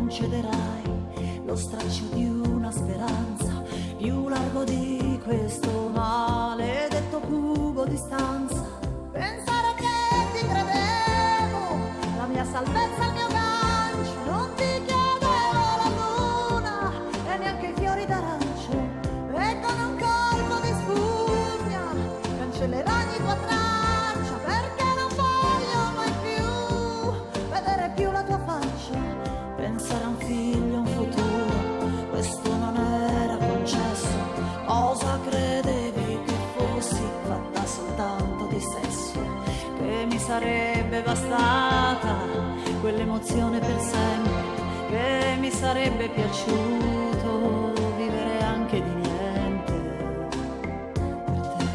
concederai lo straccio di una speranza più largo di questo maledetto cubo di stanza. Pensare che ti credevo, la mia salvezza, il mio gancio, non ti chiedevo la luna e neanche i fiori d'arancio, e con un colpo di spugna cancellerai ogni tua traccia, perché non voglio mai più vedere più la tua faccia. Pensare a un figlio, un futuro, questo non era concesso. Cosa credevi che fossi, fatta soltanto di sesso? Che mi sarebbe bastata quell'emozione per sempre, che mi sarebbe piaciuto vivere anche di niente per te.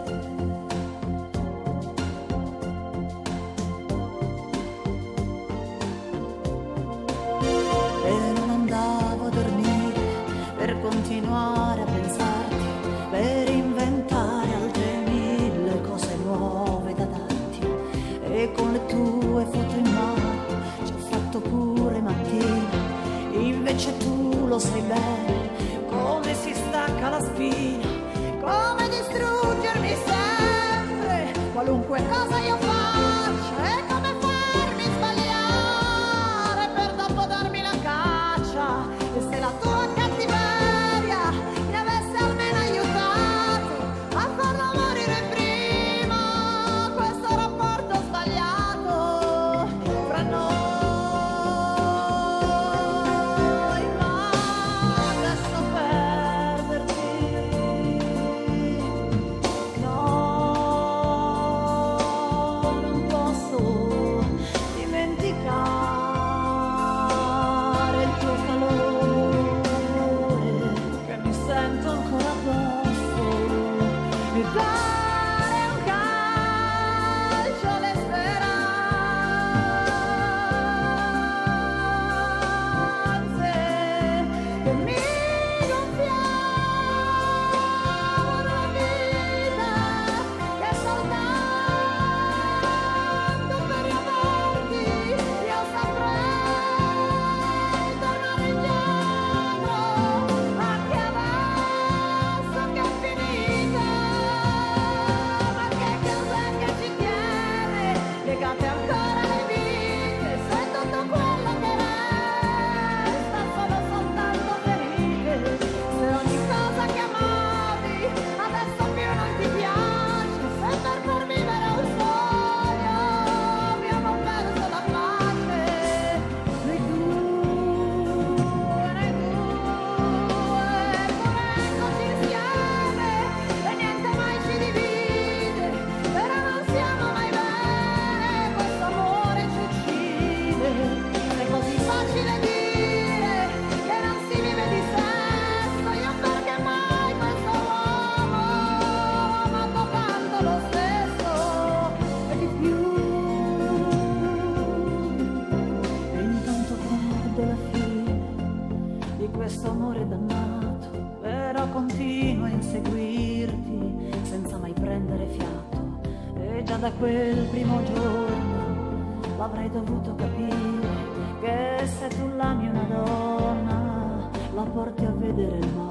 E non andavo a dormire per continuare a pensarti, per inventare altre mille cose nuove da darti, e con le tue foto in mano ci ho fatto pure mattina. Invece tu lo sai bene come si stacca la spina, come distruggermi sempre qualunque cosa io faccia, e come farmi sbagliare per dopo darmi la caccia. E se la tua cattiveria mi avesse almeno aiutato a farlo morire prima, questo rapporto sbagliato fra noi. Ma adesso perderti, no, non posso dimenticare il tuo calore, che mi sento ancora addosso, e dare un calcio alle speranze che mi gonfiavano la vita, che soltanto per riaverti io saprei tornare indietro, anche adesso che è finita. Ma che cos'è che ci tiene legate ancora le vite, se tutto quello che resta sono soltanto ferite, se ogni cosa che amavi adesso più non ti piace, se per far vivere un sogno abbiamo perso la pace. Noi due, pure eccoci insieme e niente mai ci divide, però non siamo mai bene, questo amore ci uccide. È così facile dire che non si vive di sesso, io perché mai questo uomo ho amato tanto lo stesso e di più. E intanto guardo la fine di questo amore dannato, però continuo a inseguirti senza mai prendere fiato, e già da quel primo giorno l'avrei dovuto capire che se tu l'ami una donna la porti a vedere il mare.